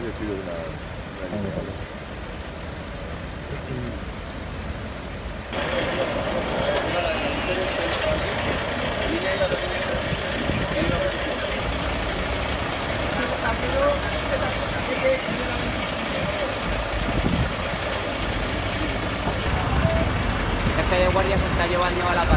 bajar y os pido una línea. El jefe de guardia se está llevando a la